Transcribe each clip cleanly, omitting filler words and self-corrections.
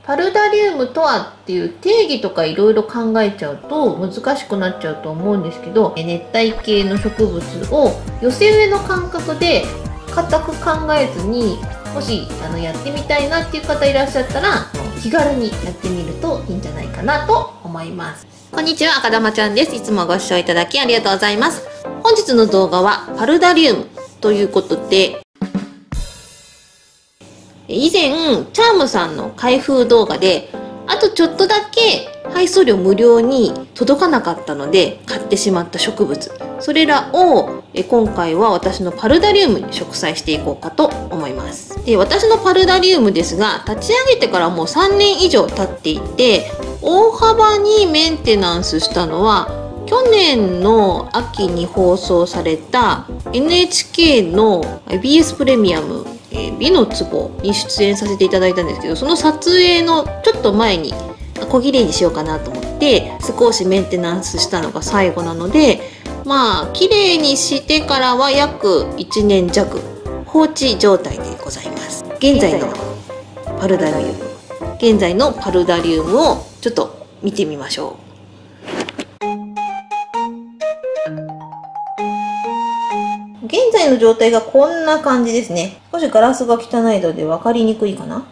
パルダリウムとはっていう定義とかいろいろ考えちゃうと難しくなっちゃうと思うんですけど、熱帯系の植物を寄せ植えの感覚で固く考えずに、もしやってみたいなっていう方いらっしゃったら気軽にやってみるといいんじゃないかなと思います。こんにちは、赤玉ちゃんです。いつもご視聴いただきありがとうございます。本日の動画はパルダリウムということで、以前チャームさんの開封動画であとちょっとだけ配送料無料に届かなかったので買ってしまった植物、それらを今回は私のパルダリウムに植栽していこうかと思います。で、私のパルダリウムですが、立ち上げてからもう3年以上経っていて、大幅にメンテナンスしたのは去年の秋に放送された NHK の BS プレミアム美の壺に出演させていただいたんですけど、その撮影のちょっと前に小切れにしようかなと思って少しメンテナンスしたのが最後なので、まあ綺麗にしてからは約1年弱放置状態でございます。現在のパルダリウムをちょっと見てみましょう。現在の状態がこんな感じですね。少しガラスが汚いので分かりにくいかな。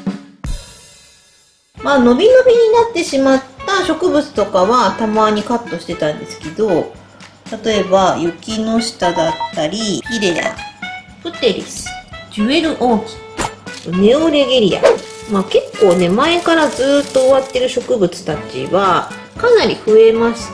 まあ伸び伸びになってしまった植物とかはたまにカットしてたんですけど、例えば雪の下だったりピレラ、プテリス、ジュエルオーキッド、ネオレゲリア、まあ結構ね前からずっと終わってる植物たちはかなり増えまして、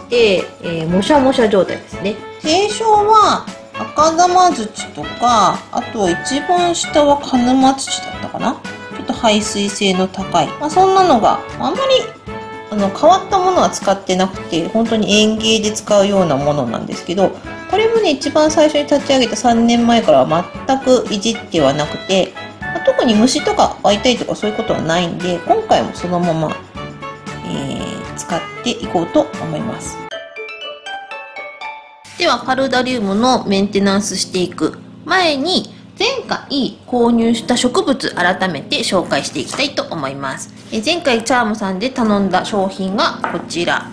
もしゃもしゃ状態ですね。低床は赤玉土とか、あと一番下は鹿沼土だったかな。ちょっと排水性の高い、まあ、そんなのがあんまり変わったものは使ってなくて、本当に園芸で使うようなものなんですけど、これもね一番最初に立ち上げた3年前からは全くいじってはなくて、まあ、特に虫とか湧いたりとかそういうことはないんで、今回もそのまま、使っていこうと思います。ではパルダリウムのメンテナンスしていく前に、前回購入した植物改めて紹介していきたいと思います。前回チャームさんで頼んだ商品がこちら。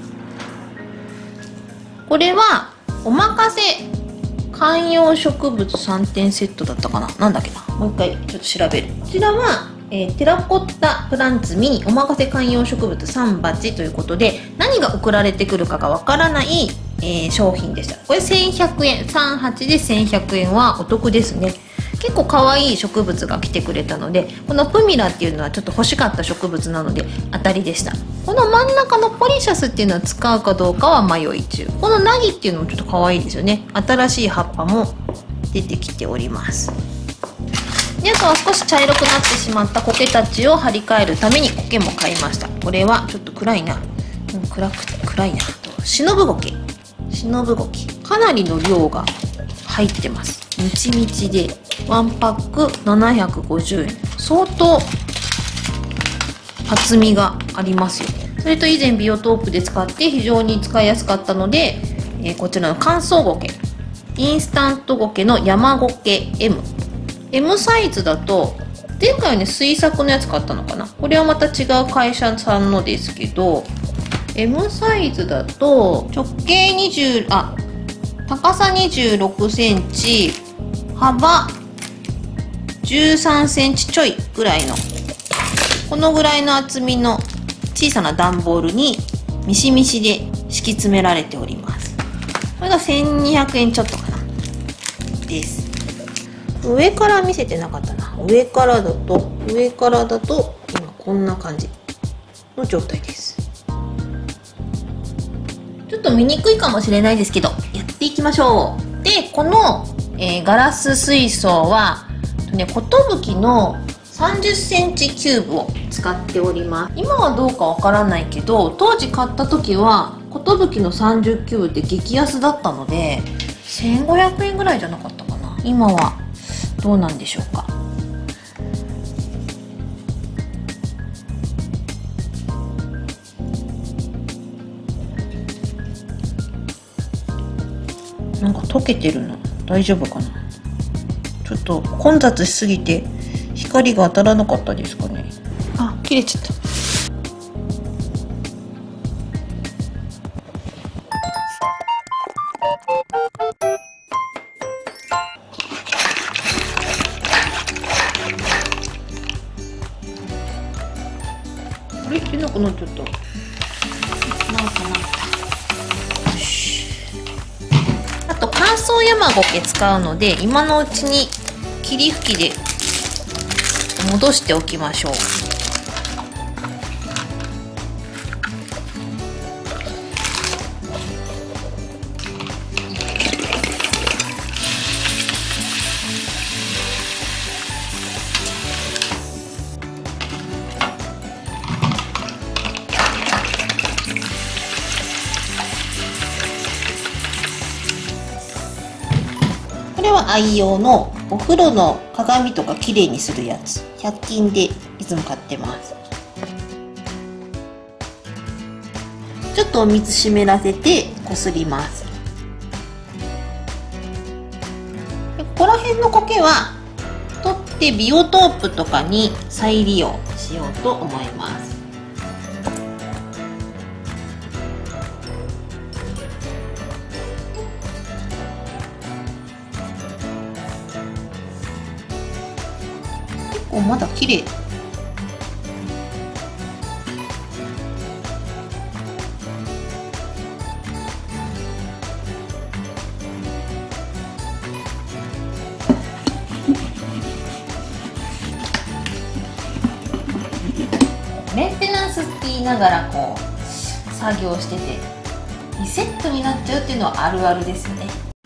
これはおまかせ観葉植物3点セットだったかな。なんだっけな、もう一回ちょっと調べる。こちらはテラコッタプランツミニおまかせ観葉植物3鉢ということで、何が送られてくるかがわからない商品でした。これ1100円、3鉢で1100円はお得ですね。結構可愛い植物が来てくれたので、このプミラっていうのはちょっと欲しかった植物なので当たりでした。この真ん中のポリシャスっていうのは使うかどうかは迷い中。このナギっていうのもちょっと可愛いですよね。新しい葉っぱも出てきております。で、あとは少し茶色くなってしまった苔たちを張り替えるために苔も買いました。これはちょっと暗いな、暗いな。シノブゴケ、かなりの量が入ってます。みちみちで1パック750円、相当厚みがありますよ。それと以前ビオトープで使って非常に使いやすかったので、こちらの乾燥ゴケ、インスタントゴケの山ゴケ M サイズだと、前回はね水作のやつ買ったのかな。これはまた違う会社さんのですけど、 M サイズだと直径高さ26センチ、幅13センチちょいぐらいの、このぐらいの厚みの小さな段ボールにミシミシで敷き詰められております。これが1200円ちょっとかなです。上から見せてなかったな。上からだと今こんな感じの状態です。ちょっと見にくいかもしれないですけどやっていきましょう。で、この、ガラス水槽はコトブキの30センチキューブを使っております。今はどうかわからないけど、当時買った時はコトブキの30キューブって激安だったので1500円ぐらいじゃなかったかな。今はどうなんでしょうか。なんか溶けてるの大丈夫かな。ちょっと混雑しすぎて光が当たらなかったですかね。あ、切れちゃった。 あれ出なくなっちゃった。なんかなった。よし。あと乾燥山ゴケ使うので、今のうちに霧吹きで戻しておきましょう。これは愛用のお風呂の鏡とかきれいにするやつ、100均でいつも買ってます。ちょっとお水湿らせてこすります。でここら辺の苔は取ってビオトープとかに再利用しようと思います。まだ綺麗。メンテナンスって言いながらこう作業しててリセットになっちゃうっていうのはあるあるですよね。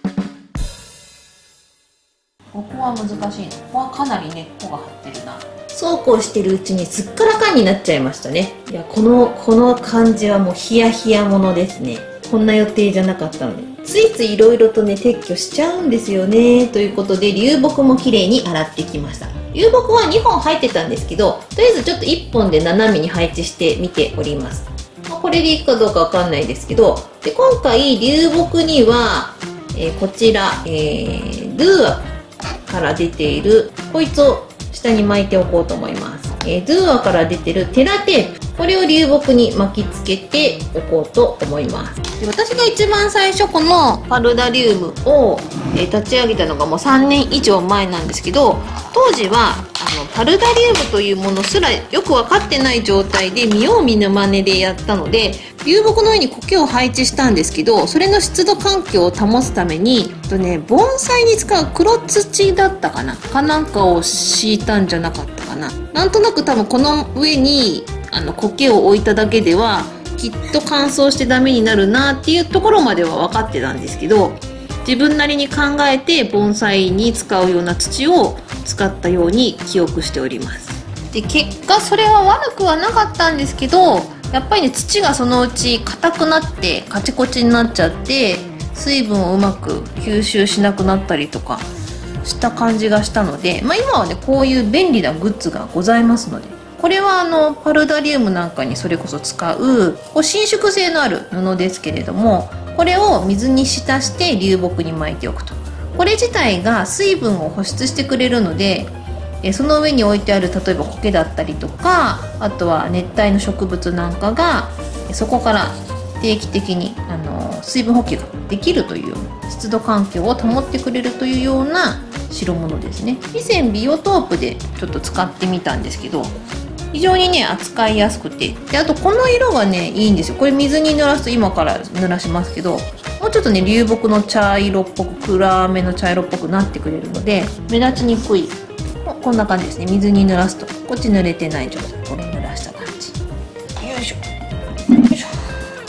ここは難しいの。ここはかなり根っこが張ってるな。そうこうしてるうちにすっからかんになっちゃいましたね。いや、この感じはもうヒヤヒヤものですね。こんな予定じゃなかったので、ついついいろいろとね撤去しちゃうんですよね。ということで流木もきれいに洗ってきました。流木は2本入ってたんですけど、とりあえずちょっと1本で斜めに配置してみております。これでいいかどうかわかんないですけど、で今回流木には、こちら、ドゥーアから出ているこいつを下に巻いておこうと思います。ドゥーアから出てるテラテープ、これを流木に巻きつけておこうと思います。で私が一番最初このパルダリウムを、立ち上げたのがもう3年以上前なんですけど、当時はパルダリウムというものすらよく分かってない状態で見よう見ぬ真似でやったので、流木の上に苔を配置したんですけど、それの湿度環境を保つために盆栽に使う黒土だったかなんかを敷いたんじゃなかったかな。なんとなく多分この上に苔を置いただけではきっと乾燥してダメになるなっていうところまでは分かってたんですけど、自分なりに考えて盆栽に使うような土を使ったように記憶しております。で結果それは悪くはなかったんですけど、やっぱりね土がそのうち硬くなってカチコチになっちゃって水分をうまく吸収しなくなったりとかした感じがしたので、今はねこういう便利なグッズがございますので、これはパルダリウムなんかにそれこそ使う伸縮性のある布ですけれども、これを水に浸して流木に巻いておくと、これ自体が水分を保湿してくれるので、その上に置いてある例えば苔だったりとか、あとは熱帯の植物なんかがそこから定期的に水分補給ができるというような、湿度環境を保ってくれるというような代物ですね。以前ビオトープでちょっと使ってみたんですけど、非常にね扱いやすくて、であとこの色がねいいんですよ。これ水に濡らすと、今から濡らしますけど、もうちょっとね流木の茶色っぽく、暗めの茶色っぽくなってくれるので目立ちにくい。こんな感じですね。水に濡らすとこっち濡れてない状態、これ濡らした感じ。よいしょよいしょ。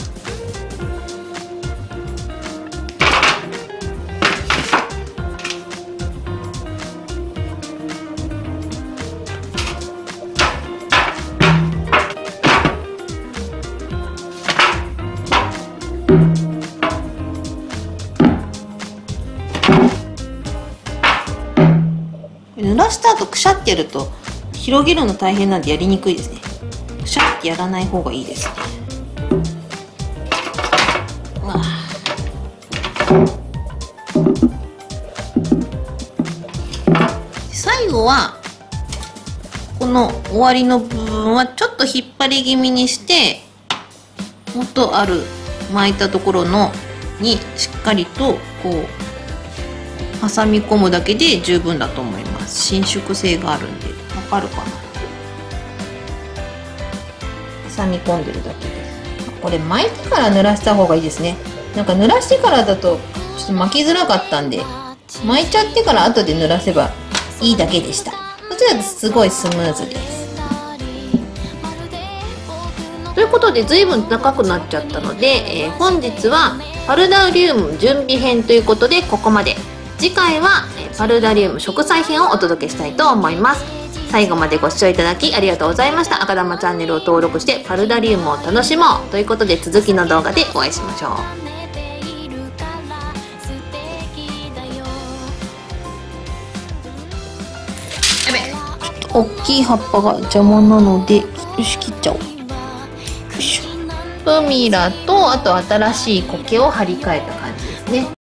濡らした後くしゃってやると広げるの大変なんでやりにくいですね。くしゃってやらない方がいいですね。最後はこの終わりの部分はちょっと引っ張り気味にして、元ある巻いたところのにしっかりとこう挟み込むだけで十分だと思います。伸縮性があるんで。わかるかな。 挟み込んでるだけです。これ巻いてから濡らした方がいいですね。なんか濡らしてからだとちょっと巻きづらかったんで、巻いちゃってから後で濡らせばいいだけでした。こちらすごいスムーズです。ということで随分高くなっちゃったので、本日はパルダリウム準備編ということでここまで。次回はパルダリウム植栽編をお届けしたいと思います。最後までご視聴いただきありがとうございました。赤玉チャンネルを登録してパルダリウムを楽しもうということで、続きの動画でお会いしましょう。大きい葉っぱが邪魔なので、よし、切っちゃおう。よいしょ。プミラと、あと新しい苔を張り替えた感じですね。